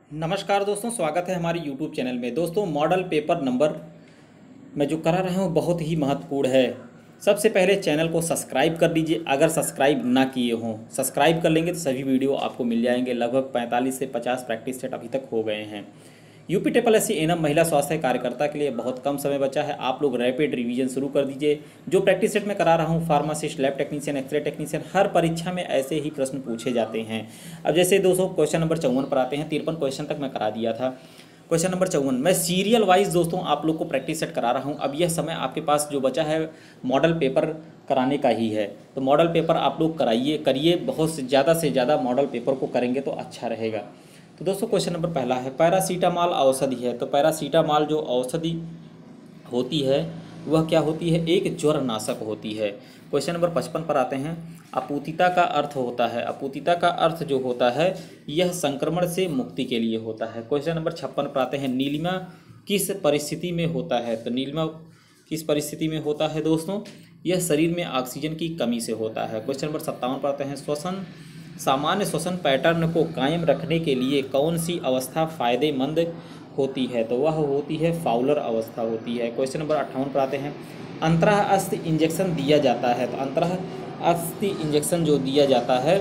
नमस्कार दोस्तों, स्वागत है हमारे YouTube चैनल में। दोस्तों, मॉडल पेपर नंबर मैं जो करा रहा हूँ बहुत ही महत्वपूर्ण है। सबसे पहले चैनल को सब्सक्राइब कर लीजिए। अगर सब्सक्राइब ना किए हों, सब्सक्राइब कर लेंगे तो सभी वीडियो आपको मिल जाएंगे। लगभग 45 से 50 प्रैक्टिस सेट अभी तक हो गए हैं। UP triple S C ANM महिला स्वास्थ्य कार्यकर्ता के लिए बहुत कम समय बचा है। आप लोग रैपिड रिवीजन शुरू कर दीजिए। जो प्रैक्टिस सेट में करा रहा हूँ, pharmacist, lab technician, X ray technician, हर परीक्षा में ऐसे ही प्रश्न पूछे जाते हैं। अब जैसे दोस्तों क्वेश्चन नंबर 54 पर आते हैं। 53 क्वेश्चन तक मैं करा दिया था। क्वेश्चन नंबर 54 मैं सीरियल वाइज दोस्तों आप लोग को प्रैक्टिस सेट करा रहा हूँ। अब यह समय आपके पास जो बचा है मॉडल पेपर कराने का ही है, तो मॉडल पेपर आप लोग कराइए, करिए। बहुत से ज़्यादा मॉडल पेपर को करेंगे तो अच्छा रहेगा। तो दोस्तों क्वेश्चन नंबर पहला है, पैरासीटामॉल औषधि है। तो पैरासीटामॉल जो औषधि होती है वह क्या होती है? एक ज्वर नाशक होती है। क्वेश्चन नंबर 55 पर आते हैं। अपूतिता का अर्थ होता है, अपूतिता का अर्थ जो होता है यह संक्रमण से मुक्ति के लिए होता है। क्वेश्चन नंबर 56 पर आते हैं। नीलिमा किस परिस्थिति में होता है? तो नीलिमा किस परिस्थिति में होता है दोस्तों? यह शरीर में ऑक्सीजन की कमी से होता है। क्वेश्चन नंबर 57 पर आते हैं। सामान्य श्वसन पैटर्न को कायम रखने के लिए कौन सी अवस्था फायदेमंद होती है? तो वह होती है फाउलर अवस्था होती है। क्वेश्चन नंबर 58 पर आते हैं। अंतरह अस्थि इंजेक्शन दिया जाता है। तो अंतरह अस्थि इंजेक्शन जो दिया जाता है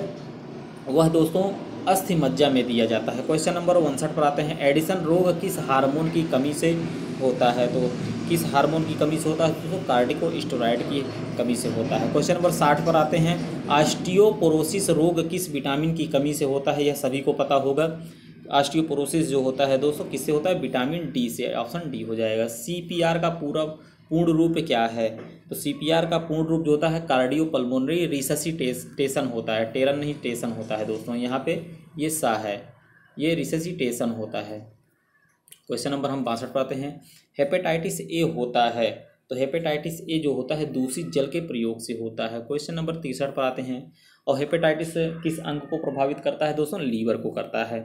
वह दोस्तों अस्थि मज्जा में दिया जाता है। क्वेश्चन नंबर 59 पर आते हैं। एडिसन रोग किस हार्मोन की कमी से होता है? तो किस हार्मोन की कमी से होता है? तो कार्टिकोस्टेरॉइड की कमी से होता है। क्वेश्चन नंबर 60 पर आते हैं। ऑस्टियोपोरोसिस रोग किस विटामिन की कमी से होता है? यह सभी को पता होगा। ऑस्टियोपोरोसिस जो होता है दोस्तों किससे होता है? विटामिन डी से। ऑप्शन डी हो जाएगा। सीपीआर का पूर्ण रूप क्या है? तो सीपीआर का पूर्ण रूप जो होता है कार्डियोपल्मोनरी रिससिटेशन होता है। टेरन नहीं, टेशन होता है दोस्तों। यहाँ पे ये सा है, ये रिससिटेशन होता है। क्वेश्चन नंबर हम 62 पर आते हैं। हेपेटाइटिस ए होता है। तो हेपेटाइटिस ए जो होता है दूषित जल के प्रयोग से होता है। क्वेश्चन नंबर 63 पर आते हैं। और हेपेटाइटिस किस अंग को प्रभावित करता है दोस्तों? लीवर को करता है।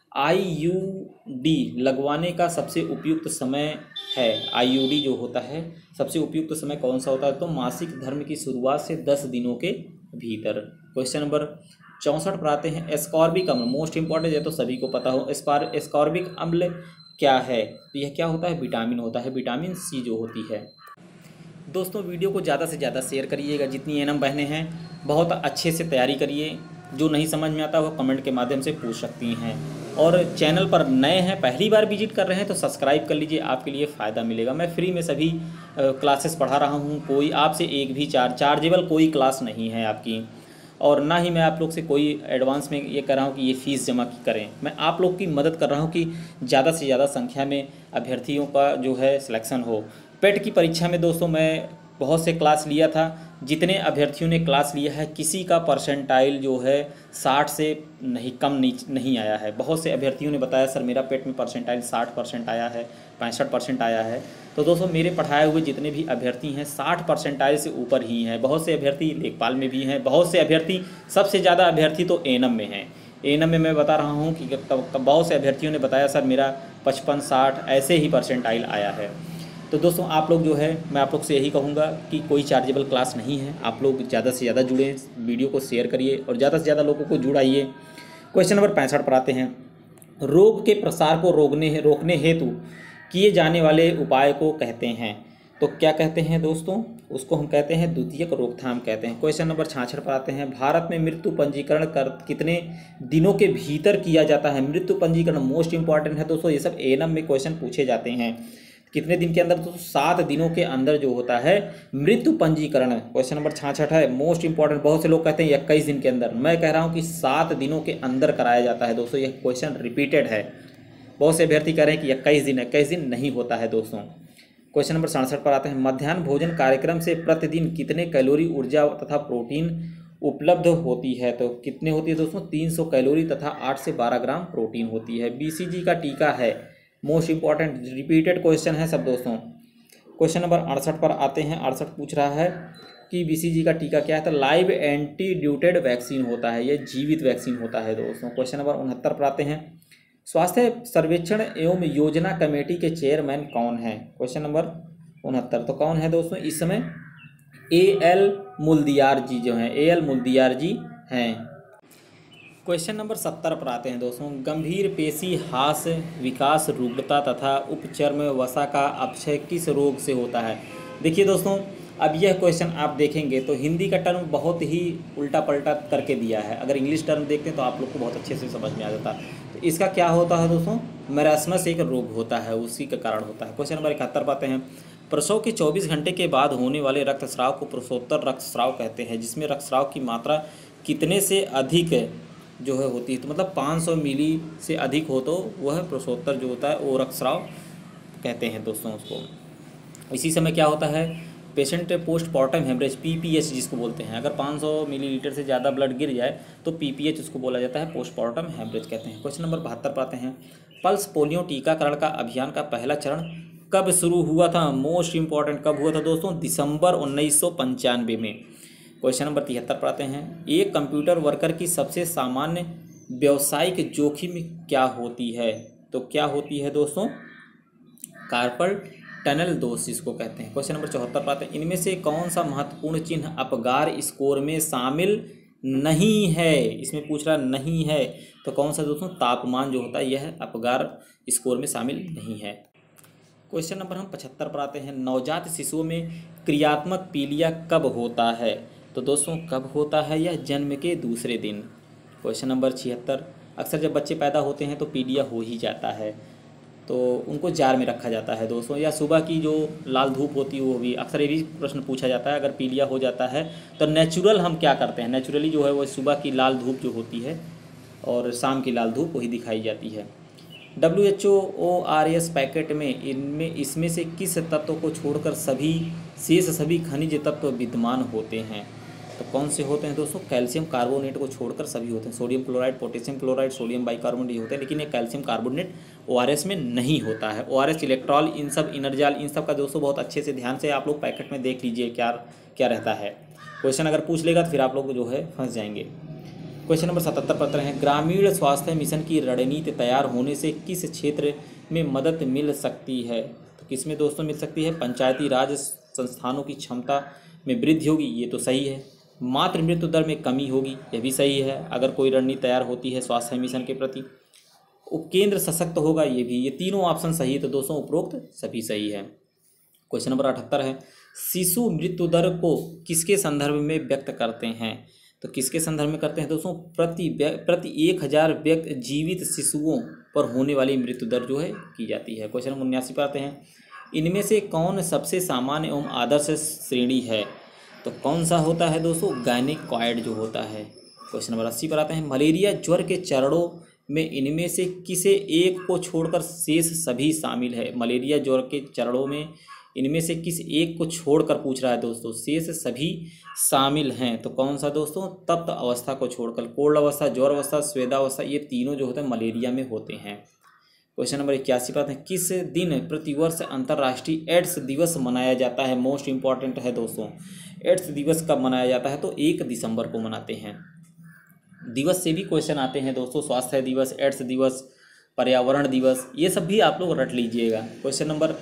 आईयूडी लगवाने का सबसे उपयुक्त समय है। आईयूडी जो होता है सबसे उपयुक्त समय कौन सा होता है? तो मासिक धर्म की शुरुआत से 10 दिनों के भीतर। क्वेश्चन नंबर 64 पर आते हैं। एस्कॉर्बिक अम्ल मोस्ट इंपॉर्टेंट है, तो सभी को पता हो। एस्कॉर्बिक अम्ल क्या है? तो यह क्या होता है? विटामिन होता है, विटामिन सी जो होती है। दोस्तों वीडियो को ज़्यादा से ज़्यादा शेयर करिएगा। जितनी एनम बहनें हैं बहुत अच्छे से तैयारी करिए। जो नहीं समझ में आता वो कमेंट के माध्यम से पूछ सकती हैं। और चैनल पर नए हैं, पहली बार विजिट कर रहे हैं तो सब्सक्राइब कर लीजिए, आपके लिए फ़ायदा मिलेगा। मैं फ्री में सभी क्लासेस पढ़ा रहा हूँ। कोई आपसे एक भी चार्जेबल कोई क्लास नहीं है आपकी। और ना ही मैं आप लोग से कोई एडवांस में ये कर रहा हूँ कि ये फ़ीस जमा करें। मैं आप लोग की मदद कर रहा हूँ कि ज़्यादा से ज़्यादा संख्या में अभ्यर्थियों का जो है सिलेक्शन हो। पेट की परीक्षा में दोस्तों मैं बहुत से क्लास लिया था। जितने अभ्यर्थियों ने क्लास लिया है किसी का परसेंटाइल जो है 60 से नहीं आया है। बहुत से अभ्यर्थियों ने बताया सर मेरा पेट में परसेंटाइल 60% आया है, 65% आया है। तो दोस्तों मेरे पढ़ाए हुए जितने भी अभ्यर्थी हैं 60 परसेंटाइल से ऊपर ही हैं। बहुत से अभ्यर्थी लेखपाल में भी हैं, बहुत से अभ्यर्थी, सबसे ज़्यादा अभ्यर्थी तो एनम में हैं। एनम में मैं बता रहा हूँ कि बहुत से अभ्यर्थियों ने बताया सर मेरा 55-60 ऐसे ही परसेंटाइल आया है। तो दोस्तों आप लोग जो है मैं आप लोग से यही कहूँगा कि कोई चार्जेबल क्लास नहीं है। आप लोग ज़्यादा से ज़्यादा जुड़ें, वीडियो को शेयर करिए और ज़्यादा से ज़्यादा लोगों को जुड़ाइए। क्वेश्चन नंबर 65 पर आते हैं। रोग के प्रसार को रोकने हेतु किए जाने वाले उपाय को कहते हैं। तो क्या कहते हैं दोस्तों? उसको हम कहते हैं द्वितीयक रोकथाम कहते हैं। क्वेश्चन नंबर 66 पर आते हैं। भारत में मृत्यु पंजीकरण कितने दिनों के भीतर किया जाता है? मृत्यु पंजीकरण मोस्ट इंपॉर्टेंट है दोस्तों। ये सब एएनएम में क्वेश्चन पूछे जाते हैं। कितने दिन के अंदर? तो 7 दिनों के अंदर जो होता है मृत्यु पंजीकरण। क्वेश्चन नंबर 66 है, मोस्ट इंपॉर्टेंट। बहुत से लोग कहते हैं 21 दिन के अंदर, मैं कह रहा हूं कि 7 दिनों के अंदर कराया जाता है दोस्तों। यह क्वेश्चन रिपीटेड है। बहुत से अभ्यर्थी कह रहे हैं कि 21 दिन नहीं होता है दोस्तों। क्वेश्चन नंबर 67 पर आते हैं। मध्याह्न भोजन कार्यक्रम से प्रतिदिन कितने कैलोरी ऊर्जा तथा प्रोटीन उपलब्ध होती है? तो कितने होती है दोस्तों? 300 कैलोरी तथा 8 से 12 ग्राम प्रोटीन होती है। बीसीजी का टीका है, मोस्ट इंपॉर्टेंट रिपीटेड क्वेश्चन है सब दोस्तों। क्वेश्चन नंबर 68 पर आते हैं। 68 पूछ रहा है कि बीसीजी का टीका क्या है? तो लाइव एंटीड्यूटेड वैक्सीन होता है, यह जीवित वैक्सीन होता है दोस्तों। क्वेश्चन नंबर 69 पर आते हैं। स्वास्थ्य सर्वेक्षण एवं योजना कमेटी के चेयरमैन कौन है? क्वेश्चन नंबर 69 तो कौन है दोस्तों इस समय? एएल मुल्दियार जी जो हैं, एएल मुल्दियार जी हैं। क्वेश्चन नंबर 70 पर आते हैं दोस्तों। गंभीर पेशी हास विकास रुग्णता तथा उपचर्म वसा का अपक्षय किस रोग से होता है? देखिए दोस्तों, अब यह क्वेश्चन आप देखेंगे तो हिंदी का टर्म बहुत ही उल्टा पलटा करके दिया है। अगर इंग्लिश टर्म देखते हैं तो आप लोग को बहुत अच्छे से समझ में आ जाता है। तो इसका क्या होता है दोस्तों? मैरास्मस एक रोग होता है, उसी का कारण होता है। क्वेश्चन नंबर 71 पाते हैं। प्रसव के 24 घंटे के बाद होने वाले रक्तस्राव को प्रसवोत्तर रक्तस्राव कहते हैं, जिसमें रक्तस्राव की मात्रा कितने से अधिक जो है होती है। तो मतलब 500 मिली से अधिक हो तो वह प्रसवोत्तर जो होता है वो रक्तस्राव कहते हैं दोस्तों उसको। इसी समय क्या होता है? पेशेंट पोस्टमार्टम हेमरेज, पीपीएच जिसको बोलते हैं। अगर 500 मिलीलीटर से ज़्यादा ब्लड गिर जाए तो पीपीएच उसको बोला जाता है, पोस्टमार्टम हेमरेज कहते हैं। क्वेश्चन नंबर 72 पर आते हैं। पल्स पोलियो टीकाकरण का अभियान का पहला चरण कब शुरू हुआ था? मोस्ट इंपॉर्टेंट, कब हुआ था दोस्तों? दिसंबर 1995 में। क्वेश्चन नंबर 73 पर आते हैं। एक कंप्यूटर वर्कर की सबसे सामान्य व्यावसायिक जोखिम क्या होती है? तो क्या होती है दोस्तों? कार्पल टनल दोष जिसको कहते हैं। क्वेश्चन नंबर 74 पर आते हैं। इनमें से कौन सा महत्वपूर्ण चिन्ह अपगार स्कोर में शामिल नहीं है? इसमें पूछ रहा नहीं है तो कौन सा दोस्तों? तापमान जो होता है यह अपगार स्कोर में शामिल नहीं है। क्वेश्चन नंबर हम 75 पर आते हैं। नवजात शिशुओं में क्रियात्मक पीलिया कब होता है? तो दोस्तों कब होता है? यह जन्म के दूसरे दिन। Question number 76। अक्सर जब बच्चे पैदा होते हैं तो पीलिया हो ही जाता है, तो उनको जार में रखा जाता है दोस्तों, या सुबह की जो लाल धूप होती है वो भी। अक्सर ये भी प्रश्न पूछा जाता है, अगर पीलिया हो जाता है तो नेचुरल हम क्या करते हैं? नेचुरली जो है वो सुबह की लाल धूप जो होती है और शाम की लाल धूप वही दिखाई जाती है। WHO ORS पैकेट में इसमें से किस तत्व को छोड़कर सभी खनिज तत्व विद्यमान होते हैं? तो कौन से होते हैं दोस्तों? कैल्शियम कार्बोनेट को छोड़कर सभी होते हैं। Sodium chloride, potassium chloride, sodium bicarbonate ये होते हैं, लेकिन ये कैल्शियम कार्बोनेट ORS में नहीं होता है। ORS इलेक्ट्रॉल इन सब इनर्जाल इन सब का दोस्तों बहुत अच्छे से ध्यान से आप लोग पैकेट में देख लीजिए क्या क्या रहता है। क्वेश्चन अगर पूछ लेगा तो फिर आप लोग जो है फंस जाएंगे। क्वेश्चन नंबर 77 पर हैं। ग्रामीण स्वास्थ्य मिशन की रणनीति तैयार होने से किस क्षेत्र में मदद मिल सकती है? तो किसमें दोस्तों मिल सकती है? पंचायती राज संस्थानों की क्षमता में वृद्धि होगी, ये तो सही है। मातृ मृत्यु दर में कमी होगी, यह भी सही है अगर कोई रणनीति तैयार होती है स्वास्थ्य मिशन के प्रति। उपकेंद्र सशक्त होगा, ये भी, ये तीनों ऑप्शन सही है, तो दोस्तों उपरोक्त सभी सही है। क्वेश्चन नंबर 78 है। शिशु मृत्यु दर को किसके संदर्भ में व्यक्त करते हैं? तो किसके संदर्भ में करते हैं दोस्तों? प्रति 1000 व्यक्ति जीवित शिशुओं पर होने वाली मृत्यु दर जो है की जाती है। क्वेश्चन नंबर 79 पर आते हैं। इनमें से कौन सबसे सामान्य एवं आदर्श श्रेणी है? तो कौन सा होता है दोस्तों? गायनेकॉइड जो होता है। क्वेश्चन नंबर 80 पर आते हैं। मलेरिया ज्वर के चरणों में इनमें से किसे एक को छोड़कर शेष सभी शामिल है? मलेरिया ज्वर के चरणों में इनमें से किस एक को छोड़कर पूछ रहा है दोस्तों, शेष सभी शामिल हैं। तो कौन सा दोस्तों? तप्त अवस्था को छोड़कर। कोल्ड अवस्था, ज्वर अवस्था, स्वेदावस्था, ये तीनों जो होते हैं मलेरिया में होते हैं। क्वेश्चन नंबर 81 पर आते हैं। किस दिन प्रतिवर्ष अंतर्राष्ट्रीय एड्स दिवस मनाया जाता है? मोस्ट इंपॉर्टेंट है दोस्तों। एड्स दिवस कब मनाया जाता है? तो 1 दिसंबर को मनाते हैं। दिवस से भी क्वेश्चन आते हैं दोस्तों, स्वास्थ्य दिवस, एड्स दिवस, पर्यावरण दिवस, ये सब भी आप लोग रट लीजिएगा। क्वेश्चन नंबर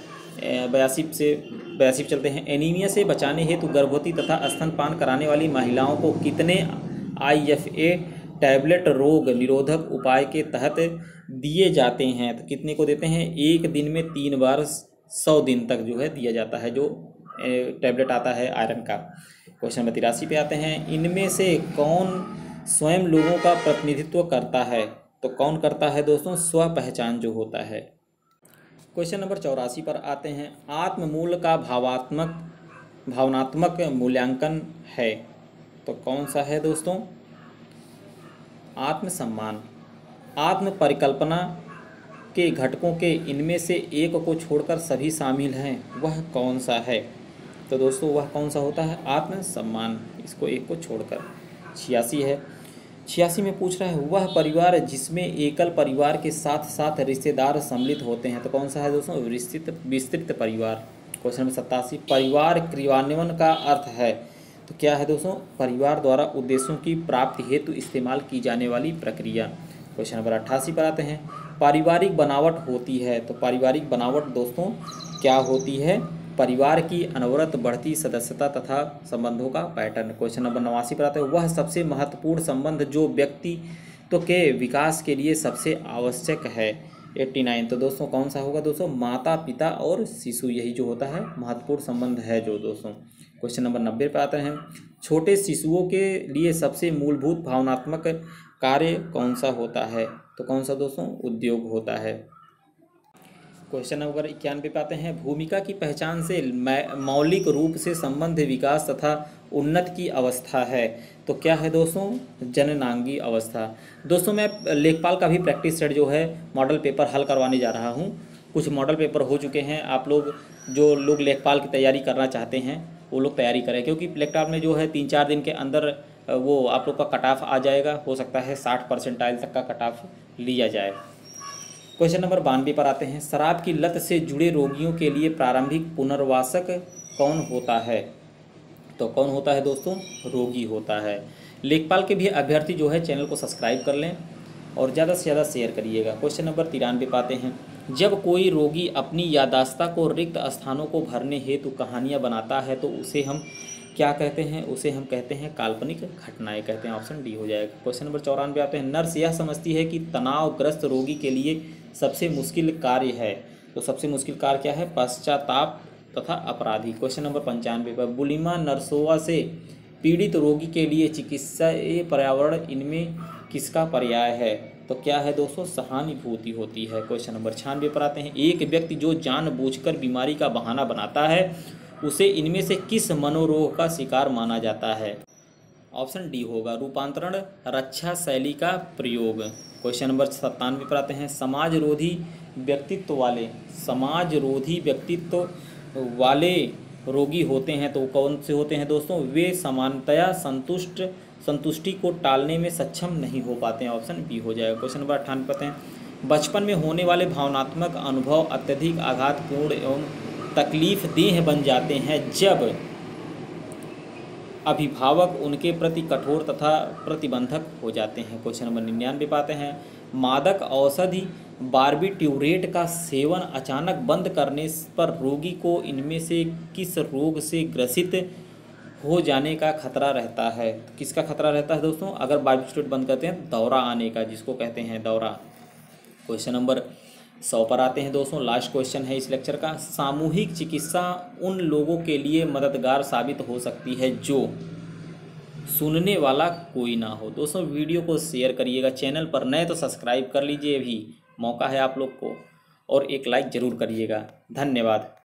82 चलते हैं। एनीमिया से बचाने हेतु गर्भवती तथा स्तनपान कराने वाली महिलाओं को कितने IFA टैबलेट रोग निरोधक उपाय के तहत दिए जाते हैं? तो कितने को देते हैं? 1 दिन में 3 बार 100 दिन तक जो है दिया जाता है, जो टैबलेट आता है आयरन का। क्वेश्चन नंबर 83 पे आते हैं। इनमें से कौन स्वयं लोगों का प्रतिनिधित्व करता है? तो कौन करता है दोस्तों? स्व पहचान जो होता है। क्वेश्चन नंबर 84 पर आते हैं। आत्ममूल्य का भावनात्मक मूल्यांकन है, तो कौन सा है दोस्तों? आत्मसम्मान। आत्म परिकल्पना के घटकों के इनमें से एक को छोड़कर सभी शामिल हैं, वह कौन सा है? तो दोस्तों वह कौन सा होता है? आत्मसम्मान, इसको एक को छोड़कर। 86 है। 86 में पूछ रहा है वह परिवार जिसमें एकल परिवार के साथ साथ रिश्तेदार सम्मिलित होते हैं, तो कौन सा है दोस्तों? विस्तृत परिवार। Question number 87। परिवार क्रियान्वयन का अर्थ है, तो क्या है दोस्तों? परिवार द्वारा उद्देश्यों की प्राप्ति हेतु इस्तेमाल की जाने वाली प्रक्रिया। क्वेश्चन नंबर 88 पर आते हैं। पारिवारिक बनावट होती है, तो पारिवारिक बनावट दोस्तों क्या होती है? परिवार की अनवरत बढ़ती सदस्यता तथा संबंधों का पैटर्न। क्वेश्चन नंबर 89 पर आते हैं। वह सबसे महत्वपूर्ण संबंध जो व्यक्ति तो के विकास के लिए सबसे आवश्यक है? 89। तो दोस्तों कौन सा होगा दोस्तों? माता पिता और शिशु, यही जो होता है महत्वपूर्ण संबंध है जो दोस्तों। क्वेश्चन नंबर 90 पे आते हैं। छोटे शिशुओं के लिए सबसे मूलभूत भावनात्मक कार्य कौन सा होता है? तो कौन सा दोस्तों? उद्योग होता है। क्वेश्चन नंबर 91 पे आते हैं। भूमिका की पहचान से मौलिक रूप से संबंध विकास तथा उन्नत की अवस्था है। तो क्या है दोस्तों? जननांगी अवस्था। दोस्तों मैं लेखपाल का भी प्रैक्टिस सेट जो है मॉडल पेपर हल करवाने जा रहा हूँ। कुछ मॉडल पेपर हो चुके हैं। आप लोग जो लोग लेखपाल की तैयारी करना चाहते हैं वो लोग तैयारी करें, क्योंकि लेखपाल में जो है 3-4 दिन के अंदर वो आप लोग का कट ऑफ आ जाएगा। हो सकता है 60% तक का कट ऑफ लिया जाए। क्वेश्चन नंबर 92 पर आते हैं। शराब की लत से जुड़े रोगियों के लिए प्रारंभिक पुनर्वासक कौन होता है? तो कौन होता है दोस्तों? रोगी होता है। लेखपाल के भी अभ्यर्थी जो है चैनल को सब्सक्राइब कर लें और ज़्यादा से ज़्यादा शेयर करिएगा। क्वेश्चन नंबर 93 पे आते हैं। जब कोई रोगी अपनी याददाश्त को रिक्त स्थानों को भरने हेतु कहानियाँ बनाता है तो उसे हम क्या कहते हैं? उसे हम कहते हैं काल्पनिक घटनाएं कहते हैं। ऑप्शन डी हो जाएगा। क्वेश्चन नंबर 94 आते हैं। नर्स यह समझती है कि तनावग्रस्त रोगी के लिए सबसे मुश्किल कार्य है। तो सबसे मुश्किल कार्य क्या है? पश्चाताप तथा अपराधी। क्वेश्चन नंबर 95 पर बुलिमा नर्सोवा से पीड़ित रोगी के लिए चिकित्सा पर्यावरण इनमें किसका पर्याय है? तो क्या है दोस्तों? सहानुभूति होती है। क्वेश्चन नंबर 96 पर आते हैं। एक व्यक्ति जो जानबूझकर बीमारी का बहाना बनाता है उसे इनमें से किस मनोरोग का शिकार माना जाता है? ऑप्शन डी होगा रूपांतरण रक्षा शैली का प्रयोग। क्वेश्चन नंबर 97 पर आते हैं। समाजरोधी व्यक्तित्व वाले रोगी होते हैं तो कौन से होते हैं दोस्तों? वे सामान्यतया संतुष्टि को टालने में सक्षम नहीं हो पाते हैं। ऑप्शन बी हो जाएगा। क्वेश्चन नंबर 98 पर आते हैं। बचपन में होने वाले भावनात्मक अनुभव अत्यधिक आघातपूर्ण एवं तकलीफ देह बन जाते हैं जब अभिभावक उनके प्रति कठोर तथा प्रतिबंधक हो जाते हैं। क्वेश्चन नंबर 99 पाते हैं। मादक औषधि बार्बिट्यूरेट का सेवन अचानक बंद करने पर रोगी को इनमें से किस रोग से ग्रसित हो जाने का खतरा रहता है? किसका खतरा रहता है दोस्तों? अगर बार्बिट्यूरेट बंद करते हैं दौरा आने का, जिसको कहते हैं दौरा। क्वेश्चन नंबर 100 पर आते हैं दोस्तों। लास्ट क्वेश्चन है इस लेक्चर का। सामूहिक चिकित्सा उन लोगों के लिए मददगार साबित हो सकती है जो सुनने वाला कोई ना हो। दोस्तों वीडियो को शेयर करिएगा। चैनल पर नए तो सब्सक्राइब कर लीजिए, अभी मौका है आप लोग को, और एक लाइक ज़रूर करिएगा। धन्यवाद।